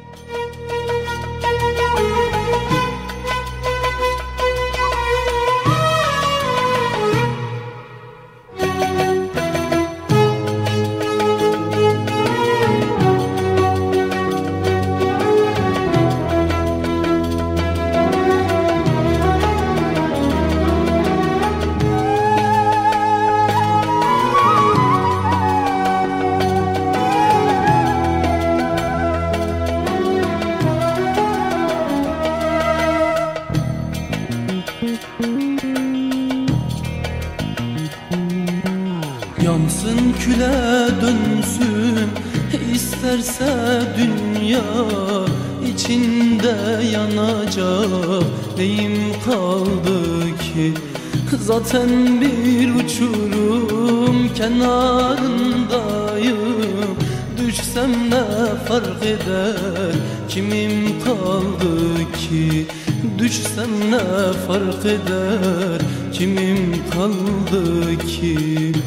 Yansın küle dönsün isterse dünya, içinde yanacak neyim kaldı ki? Zaten bir uçurum kenarındayım, düşsem ne fark eder, kimim kaldı ki? Düşsem ne fark eder, kimim kaldı ki?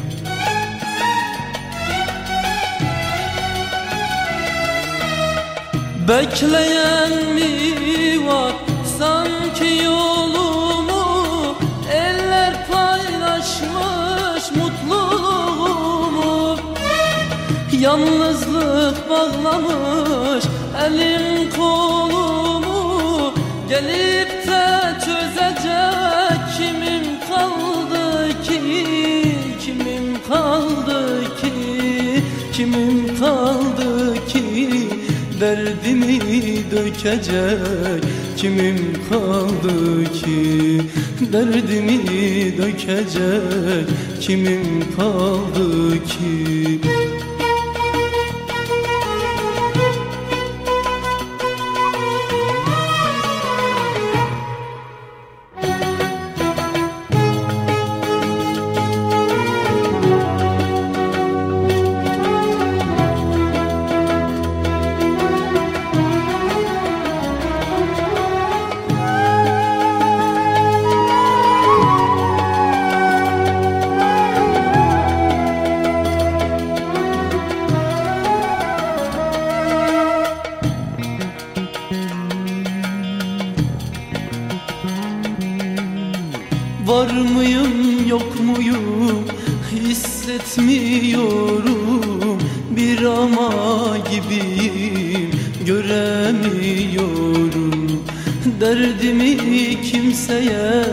Bekleyen mi var sanki yolumu, eller paylaşmış mutluluğumu. Yalnızlık bağlamış elim kolumu, gelip de çözecek kimim kaldı ki? Kimim kaldı ki? Kimim kaldı ki? Derdimi dökecek kimim kaldı ki? Derdimi dökecek kimim kaldı ki? Var mıyım yok muyum hissetmiyorum, bir ama gibiyim göremiyorum. Derdimi kimseye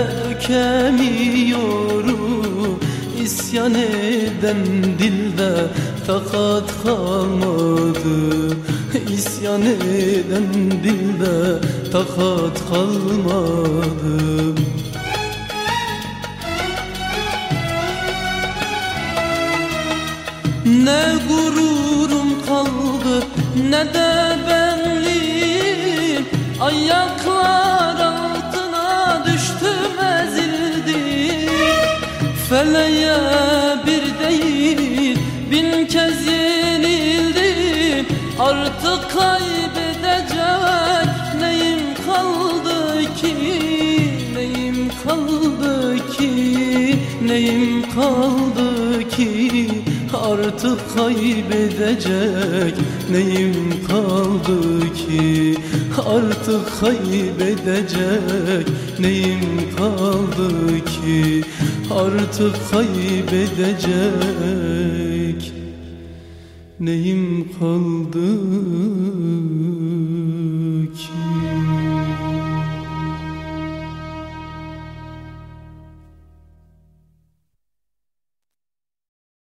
dökemiyorum, İsyan eden dilde takat kalmadı, İsyan eden dilde takat kalmadı. Ne gururum kaldı ne de benliğim, ayaklar altına düştüm ezildim. Feleğe bir değil bin kez yenildim, artık kaybedecek neyim kaldı ki? Neyim kaldı ki? Neyim kaldı ki? Artık kaybedecek neyim kaldı ki? Artık kaybedecek neyim kaldı ki? Artık kaybedecek neyim kaldı ki?